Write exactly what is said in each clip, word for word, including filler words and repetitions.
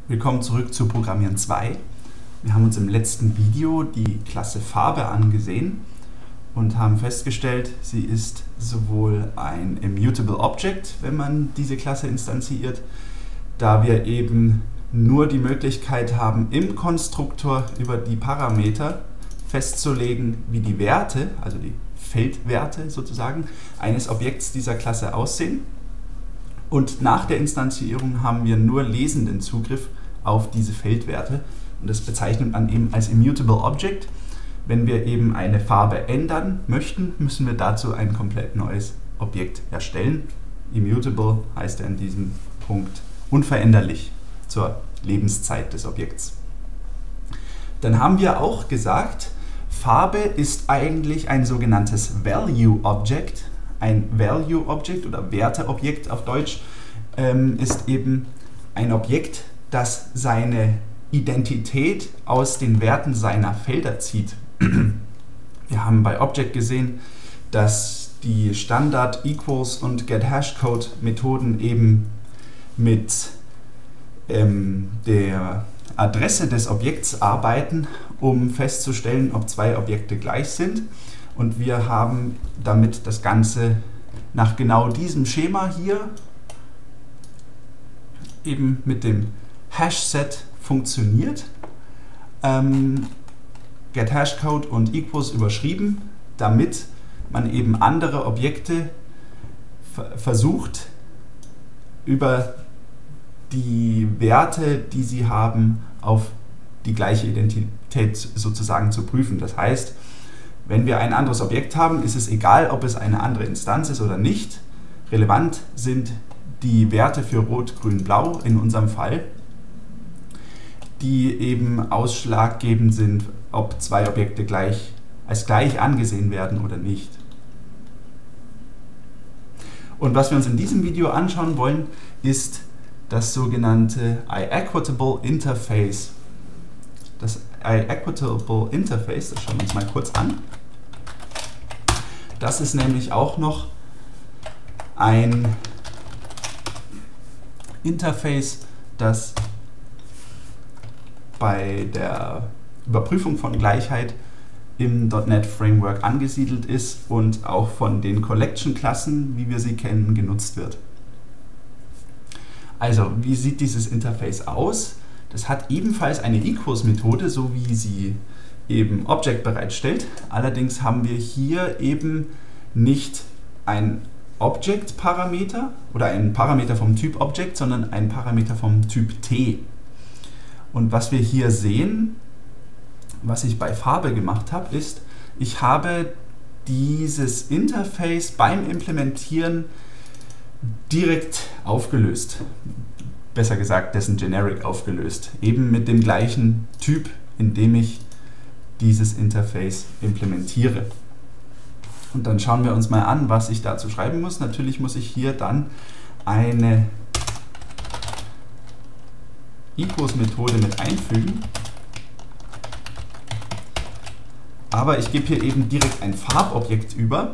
Willkommen zurück zu Programmieren zwei. Wir haben uns im letzten Video die Klasse Farbe angesehen und haben festgestellt, sie ist sowohl ein Immutable Object, wenn man diese Klasse instanziert, da wir eben nur die Möglichkeit haben, im Konstruktor über die Parameter festzulegen, wie die Werte, also die Feldwerte sozusagen, eines Objekts dieser Klasse aussehen. Und nach der Instanzierung haben wir nur lesenden Zugriff auf diese Feldwerte. Und das bezeichnet man eben als Immutable Object. Wenn wir eben eine Farbe ändern möchten, müssen wir dazu ein komplett neues Objekt erstellen. Immutable heißt ja in diesem Punkt unveränderlich zur Lebenszeit des Objekts. Dann haben wir auch gesagt, Farbe ist eigentlich ein sogenanntes Value Object. Ein Value Object oder Werteobjekt auf Deutsch ähm, ist eben ein Objekt, das seine Identität aus den Werten seiner Felder zieht. Wir haben bei Object gesehen, dass die Standard Equals und GetHashCode Methoden eben mit ähm, der Adresse des Objekts arbeiten, um festzustellen, ob zwei Objekte gleich sind. Und wir haben damit das Ganze nach genau diesem Schema hier eben mit dem Hash-Set funktioniert. Ähm, GetHashCode und Equals überschrieben, damit man eben andere Objekte versucht, über die Werte, die sie haben, auf die gleiche Identität sozusagen zu prüfen. Das heißt, wenn wir ein anderes Objekt haben, ist es egal, ob es eine andere Instanz ist oder nicht. Relevant sind die Werte für Rot, Grün, Blau in unserem Fall, die eben ausschlaggebend sind, ob zwei Objekte gleich, als gleich angesehen werden oder nicht. Und was wir uns in diesem Video anschauen wollen, ist das sogenannte iEquitable Interface. Das iEquitable Interface, das schauen wir uns mal kurz an. Das ist nämlich auch noch ein Interface, das bei der Überprüfung von Gleichheit im .NET Framework angesiedelt ist und auch von den Collection-Klassen, wie wir sie kennen, genutzt wird. Also, wie sieht dieses Interface aus? Das hat ebenfalls eine Equals-Methode, so wie sie eben Object bereitstellt. Allerdings haben wir hier eben nicht ein Object-Parameter oder einen Parameter vom Typ Object, sondern einen Parameter vom Typ T. Und was wir hier sehen, was ich bei Farbe gemacht habe, ist, ich habe dieses Interface beim Implementieren direkt aufgelöst. Besser gesagt, dessen Generic aufgelöst. Eben mit dem gleichen Typ, in dem ich dieses Interface implementiere. Und dann schauen wir uns mal an, was ich dazu schreiben muss. Natürlich muss ich hier dann eine Equals-Methode mit einfügen. Aber ich gebe hier eben direkt ein Farbobjekt über.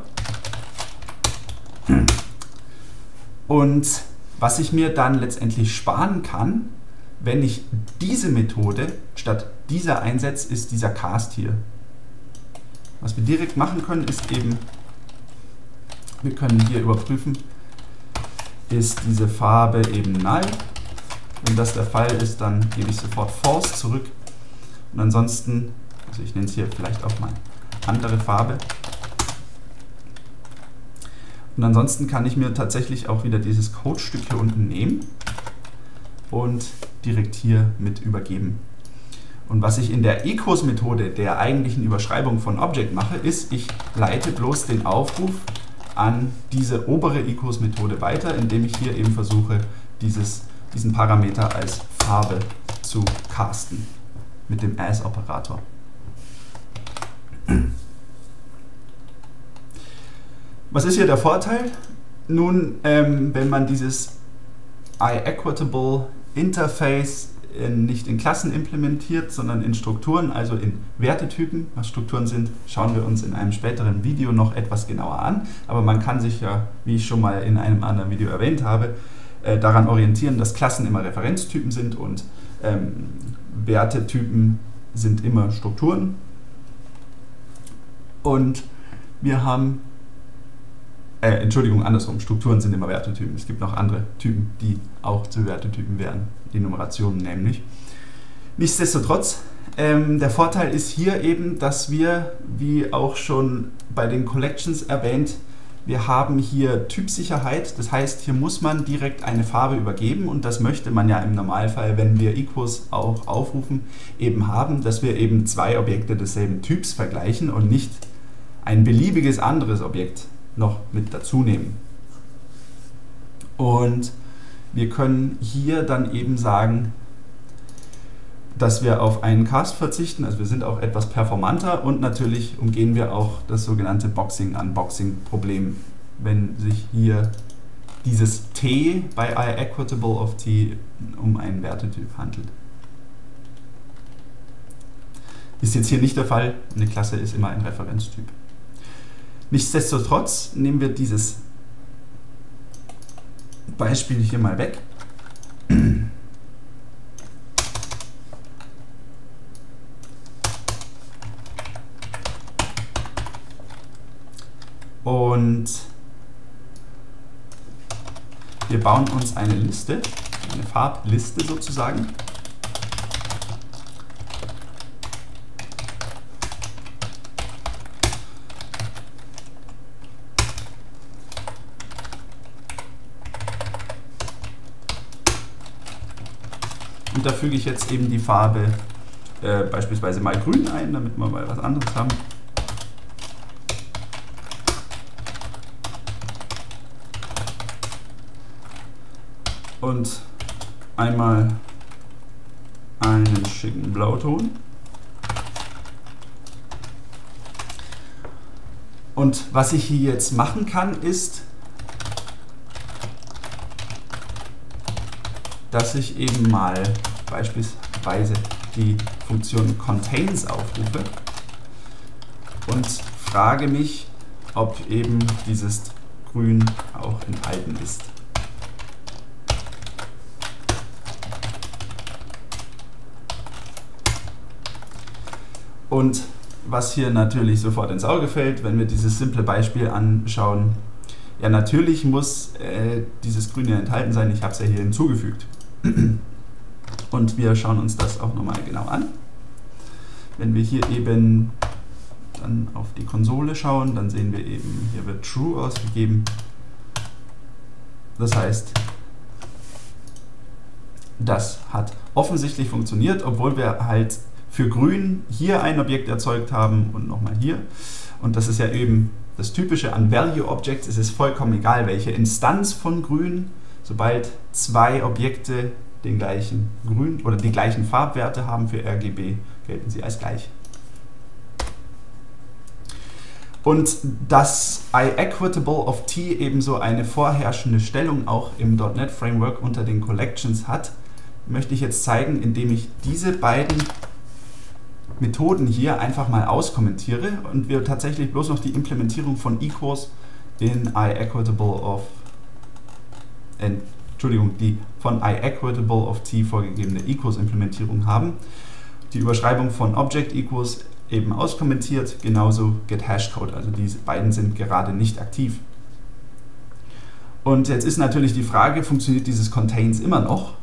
Und was ich mir dann letztendlich sparen kann, wenn ich diese Methode statt dieser einsetze, ist dieser Cast hier. Was wir direkt machen können, ist eben, wir können hier überprüfen, ist diese Farbe eben null. Wenn das der Fall ist, dann gebe ich sofort false zurück. Und ansonsten, also ich nenne es hier vielleicht auch mal andere Farbe. Und ansonsten kann ich mir tatsächlich auch wieder dieses Codestück hier unten nehmen und direkt hier mit übergeben. Und was ich in der Equals-Methode, der eigentlichen Überschreibung von Object mache, ist, ich leite bloß den Aufruf an diese obere Equals-Methode weiter, indem ich hier eben versuche, dieses, diesen Parameter als Farbe zu casten mit dem As-Operator. Was ist hier der Vorteil? Nun, ähm, wenn man dieses iEquitable Interface in, nicht in Klassen implementiert, sondern in Strukturen, also in Wertetypen. Was Strukturen sind, schauen wir uns in einem späteren Video noch etwas genauer an. Aber man kann sich ja, wie ich schon mal in einem anderen Video erwähnt habe, äh, daran orientieren, dass Klassen immer Referenztypen sind und ähm, Wertetypen sind immer Strukturen. Und wir haben, äh, Entschuldigung, andersrum, Strukturen sind immer Wertetypen. Es gibt noch andere Typen, die auch zu Wertetypen werden, die Numerationen nämlich. Nichtsdestotrotz, ähm, der Vorteil ist hier eben, dass wir, wie auch schon bei den Collections erwähnt, wir haben hier Typsicherheit, das heißt, hier muss man direkt eine Farbe übergeben und das möchte man ja im Normalfall, wenn wir Equals auch aufrufen, eben haben, dass wir eben zwei Objekte desselben Typs vergleichen und nicht ein beliebiges anderes Objekt noch mit dazu nehmen. Und wir können hier dann eben sagen, dass wir auf einen Cast verzichten, also wir sind auch etwas performanter und natürlich umgehen wir auch das sogenannte Boxing-Unboxing-Problem, wenn sich hier dieses T bei iEquitable of T um einen Wertetyp handelt. Ist jetzt hier nicht der Fall, eine Klasse ist immer ein Referenztyp. Nichtsdestotrotz nehmen wir dieses Beispiel hier mal weg. Und wir bauen uns eine Liste, eine Farbliste sozusagen. Und da füge ich jetzt eben die Farbe äh, beispielsweise mal grün ein, damit wir mal was anderes haben. Und einmal einen schicken Blauton. Und was ich hier jetzt machen kann, ist, dass ich eben mal beispielsweise die Funktion Contains aufrufe und frage mich, ob eben dieses Grün auch enthalten ist. Und was hier natürlich sofort ins Auge fällt, wenn wir dieses simple Beispiel anschauen, ja, natürlich muss äh, dieses Grün ja enthalten sein, ich habe es ja hier hinzugefügt. Und wir schauen uns das auch nochmal genau an. Wenn wir hier eben dann auf die Konsole schauen, dann sehen wir eben, hier wird True ausgegeben. Das heißt, das hat offensichtlich funktioniert, obwohl wir halt für Grün hier ein Objekt erzeugt haben und nochmal hier. Und das ist ja eben das Typische an Value Objects. Es ist vollkommen egal, welche Instanz von Grün, sobald zwei Objekte den gleichen Grün oder die gleichen Farbwerte haben für R G B, gelten sie als gleich. Und dass iEquitable of T ebenso eine vorherrschende Stellung auch im .N E T Framework unter den Collections hat, möchte ich jetzt zeigen, indem ich diese beiden Methoden hier einfach mal auskommentiere und wir tatsächlich bloß noch die Implementierung von Equals in iEquitable of äh, Entschuldigung, die von iEquitable of T vorgegebene Equals Implementierung haben. Die Überschreibung von Object Equals eben auskommentiert, genauso getHashcode, also diese beiden sind gerade nicht aktiv. Und jetzt ist natürlich die Frage, funktioniert dieses Contains immer noch?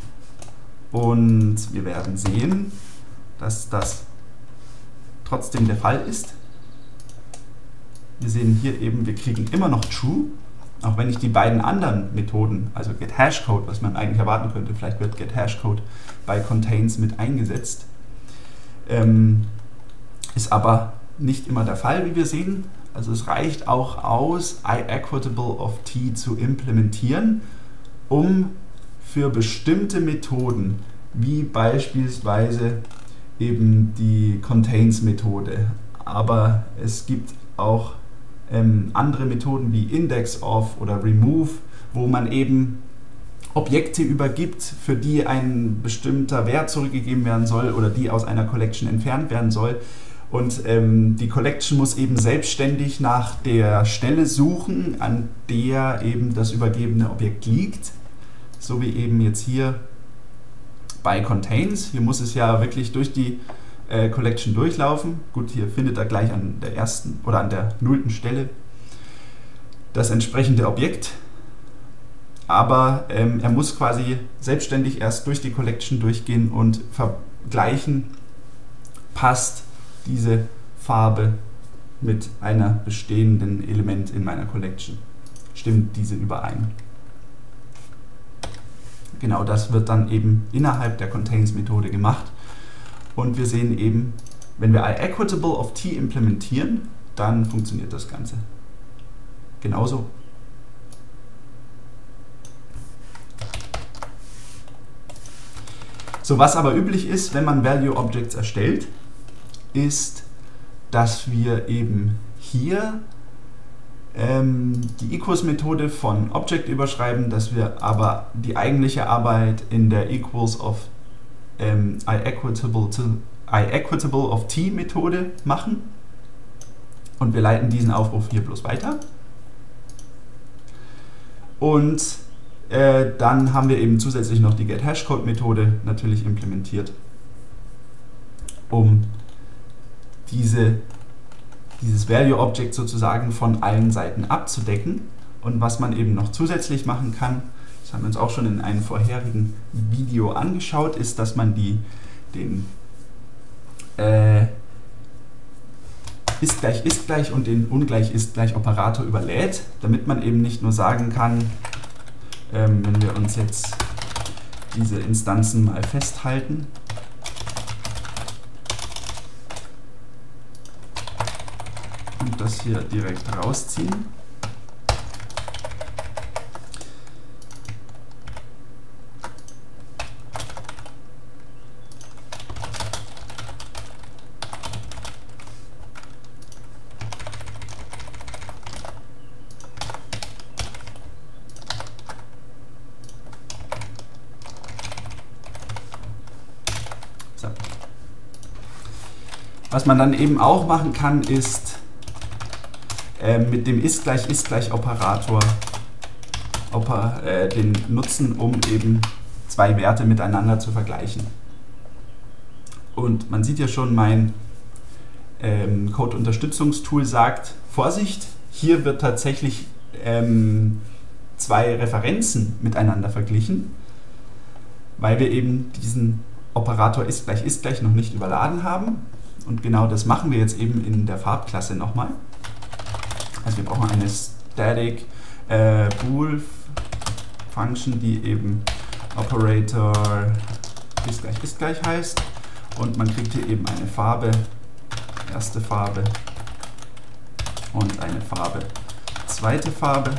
Und wir werden sehen, dass das trotzdem der Fall ist. Wir sehen hier eben, wir kriegen immer noch True, auch wenn ich die beiden anderen Methoden, also getHashcode, was man eigentlich erwarten könnte, vielleicht wird getHashcode bei Contains mit eingesetzt, ähm, ist aber nicht immer der Fall, wie wir sehen. Also es reicht auch aus, iEquitable of T zu implementieren, um für bestimmte Methoden, wie beispielsweise eben die Contains-Methode. Aber es gibt auch ähm, andere Methoden wie IndexOf oder Remove, wo man eben Objekte übergibt, für die ein bestimmter Wert zurückgegeben werden soll oder die aus einer Collection entfernt werden soll. Und ähm, die Collection muss eben selbstständig nach der Stelle suchen, an der eben das übergebene Objekt liegt. So wie eben jetzt hier by contains. Hier muss es ja wirklich durch die äh, Collection durchlaufen. Gut, hier findet er gleich an der ersten oder an der nullten Stelle das entsprechende Objekt. Aber ähm, er muss quasi selbstständig erst durch die Collection durchgehen und vergleichen, passt diese Farbe mit einer bestehenden Element in meiner Collection. Stimmt diese überein? Genau das wird dann eben innerhalb der Contains-Methode gemacht. Und wir sehen eben, wenn wir iEquitable of t implementieren, dann funktioniert das Ganze. Genauso. So, was aber üblich ist, wenn man Value Objects erstellt, ist, dass wir eben hier ähm, die Equals-Methode von Object überschreiben, dass wir aber die eigentliche Arbeit in der Equals of ähm, iEquitable, to, iEquitable of t Methode machen. Und wir leiten diesen Aufruf hier bloß weiter. Und Äh, dann haben wir eben zusätzlich noch die GetHashCode-Methode natürlich implementiert, um diese, dieses Value-Object sozusagen von allen Seiten abzudecken. Und was man eben noch zusätzlich machen kann, das haben wir uns auch schon in einem vorherigen Video angeschaut, ist, dass man die, den äh, ist gleich ist gleich und den ungleich ist gleich Operator überlädt, damit man eben nicht nur sagen kann, Ähm, wenn wir uns jetzt diese Instanzen mal festhalten, und das hier direkt rausziehen, was man dann eben auch machen kann, ist äh, mit dem ist gleich ist gleich Operator Oper, äh, den nutzen, um eben zwei Werte miteinander zu vergleichen. Und man sieht ja schon, mein ähm, Code-Unterstützungstool sagt, Vorsicht, hier wird tatsächlich ähm, zwei Referenzen miteinander verglichen, weil wir eben diesen Operator ist gleich ist gleich noch nicht überladen haben. Und genau das machen wir jetzt eben in der Farbklasse nochmal. Also wir brauchen eine Static äh, Bool Function, die eben Operator ist gleich ist gleich heißt. Und man kriegt hier eben eine Farbe, erste Farbe und eine Farbe, zweite Farbe.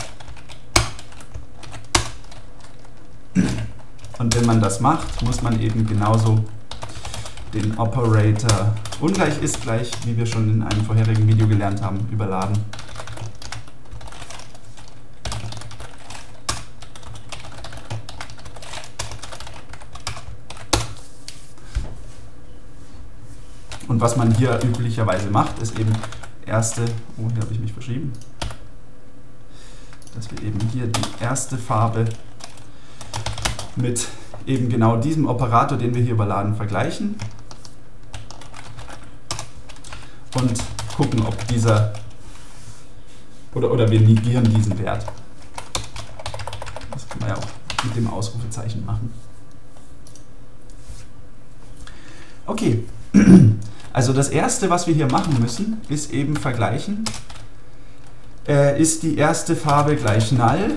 Und wenn man das macht, muss man eben genauso den Operator ungleich ist gleich, wie wir schon in einem vorherigen Video gelernt haben, überladen. Und was man hier üblicherweise macht, ist eben erste, oh, hier habe ich mich verschrieben, dass wir eben hier die erste Farbe mit eben genau diesem Operator, den wir hier überladen, vergleichen und gucken, ob dieser oder, oder wir negieren diesen Wert. Das kann man ja auch mit dem Ausrufezeichen machen. Okay, also das erste, was wir hier machen müssen, ist eben vergleichen. Äh, ist die erste Farbe gleich null?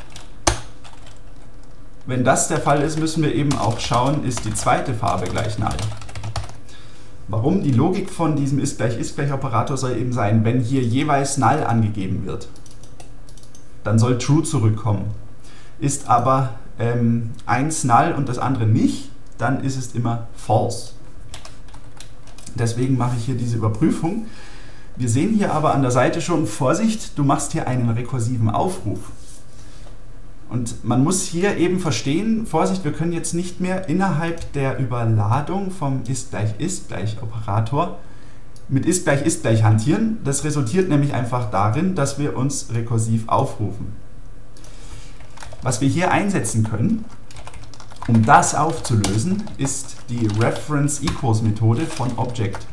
Wenn das der Fall ist, müssen wir eben auch schauen, ist die zweite Farbe gleich null. Warum? Die Logik von diesem ist gleich ist gleich Operator soll eben sein, wenn hier jeweils null angegeben wird, dann soll true zurückkommen. Ist aber ähm, eins null und das andere nicht, dann ist es immer false. Deswegen mache ich hier diese Überprüfung. Wir sehen hier aber an der Seite schon, Vorsicht, du machst hier einen rekursiven Aufruf. Und man muss hier eben verstehen, Vorsicht, wir können jetzt nicht mehr innerhalb der Überladung vom ist gleich ist gleich Operator mit ist gleich ist gleich hantieren. Das resultiert nämlich einfach darin, dass wir uns rekursiv aufrufen. Was wir hier einsetzen können, Um das aufzulösen, ist die Reference Equals Methode von Object.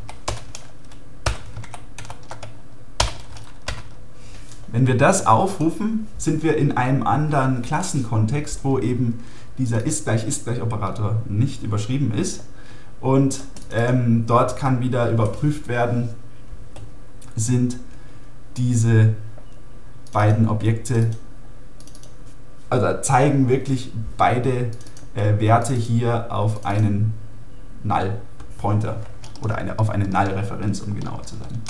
Wenn wir das aufrufen, sind wir in einem anderen Klassenkontext, wo eben dieser ist gleich ist gleich Operator nicht überschrieben ist. Und ähm, dort kann wieder überprüft werden, sind diese beiden Objekte, also zeigen wirklich beide äh, Werte hier auf einen Null-Pointer oder eine, auf eine Null-Referenz, um genauer zu sein.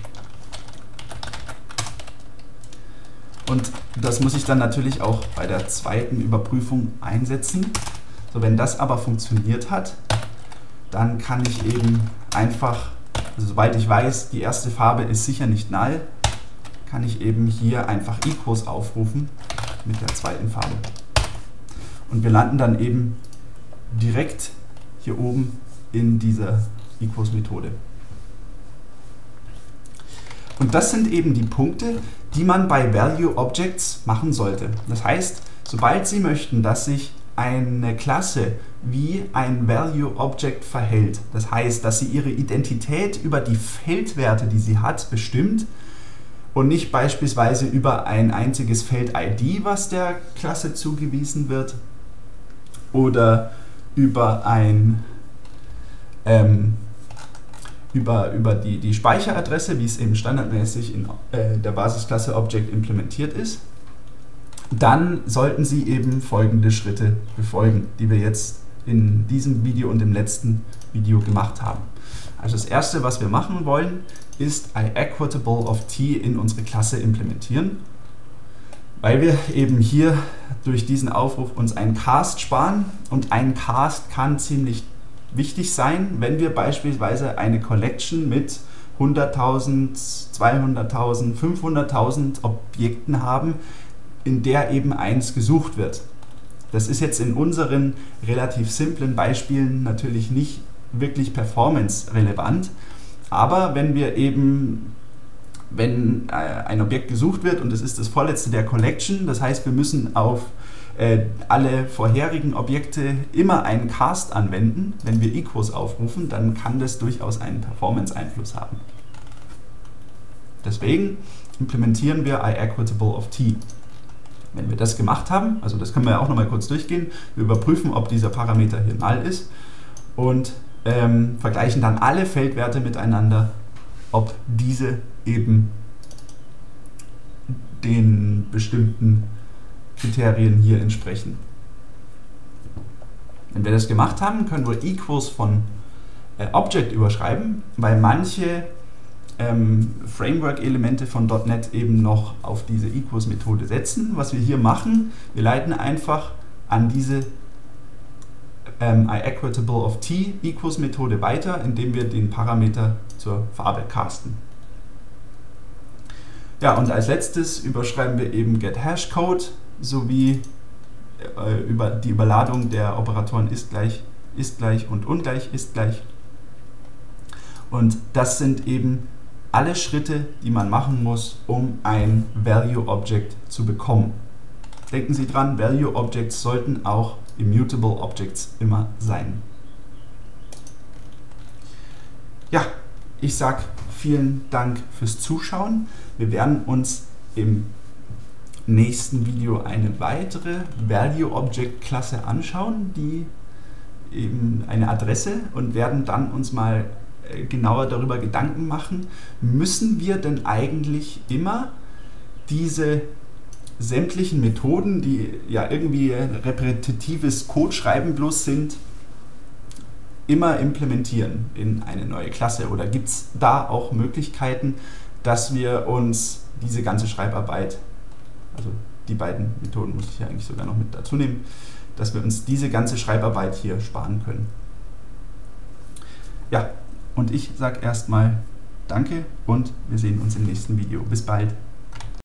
Und das muss ich dann natürlich auch bei der zweiten Überprüfung einsetzen. So, wenn das aber funktioniert hat, dann kann ich eben einfach, also sobald ich weiß, die erste Farbe ist sicher nicht null, kann ich eben hier einfach Equals aufrufen mit der zweiten Farbe. Und wir landen dann eben direkt hier oben in dieser Equals-Methode. Und das sind eben die Punkte, die man bei Value Objects machen sollte. Das heißt, sobald Sie möchten, dass sich eine Klasse wie ein Value Object verhält, das heißt, dass sie ihre Identität über die Feldwerte, die sie hat, bestimmt und nicht beispielsweise über ein einziges Feld I D, was der Klasse zugewiesen wird, oder über ein ähm, über, über die, die Speicheradresse, wie es eben standardmäßig in äh, der Basisklasse Object implementiert ist, dann sollten Sie eben folgende Schritte befolgen, die wir jetzt in diesem Video und im letzten Video gemacht haben. Also das erste, was wir machen wollen, ist iEquitable of t in unsere Klasse implementieren, weil wir eben hier durch diesen Aufruf uns einen Cast sparen, und ein Cast kann ziemlich wichtig sein, wenn wir beispielsweise eine Collection mit hunderttausend, zweihunderttausend, fünfhunderttausend Objekten haben, in der eben eins gesucht wird. Das ist jetzt in unseren relativ simplen Beispielen natürlich nicht wirklich performance-relevant, aber wenn wir eben, wenn ein Objekt gesucht wird und es ist das vorletzte der Collection, das heißt, wir müssen auf äh, alle vorherigen Objekte immer einen Cast anwenden, wenn wir Equals aufrufen, dann kann das durchaus einen Performance-Einfluss haben. Deswegen implementieren wir iEquitable of t. Wenn wir das gemacht haben, also das können wir ja auch noch mal kurz durchgehen, wir überprüfen, ob dieser Parameter hier null ist und ähm, vergleichen dann alle Feldwerte miteinander, ob diese eben den bestimmten Kriterien hier entsprechen. Wenn wir das gemacht haben, können wir Equals von äh, Object überschreiben, weil manche ähm, Framework-Elemente von .NET eben noch auf diese Equals-Methode setzen. Was wir hier machen, wir leiten einfach an diese ähm, iEquitable of t Equals-Methode weiter, indem wir den Parameter zur Farbe casten. Ja, und als letztes überschreiben wir eben getHashCode sowie äh, über die Überladung der Operatoren ist gleich, ist gleich und ungleich ist gleich. Und das sind eben alle Schritte, die man machen muss, um ein Value Object zu bekommen. Denken Sie dran, Value Objects sollten auch Immutable Objects immer sein. Ja, ich sage vielen Dank fürs Zuschauen. Wir werden uns im nächsten Video eine weitere Value Object Klasse anschauen, die eben eine Adresse, und werden dann uns mal genauer darüber Gedanken machen, müssen wir denn eigentlich immer diese sämtlichen Methoden, die ja irgendwie repetitives Codeschreiben bloß sind, immer implementieren in eine neue Klasse? Oder gibt es da auch Möglichkeiten, dass wir uns diese ganze Schreibarbeit, also die beiden Methoden muss ich ja eigentlich sogar noch mit dazu nehmen, dass wir uns diese ganze Schreibarbeit hier sparen können? Ja, und ich sage erstmal Danke und wir sehen uns im nächsten Video. Bis bald.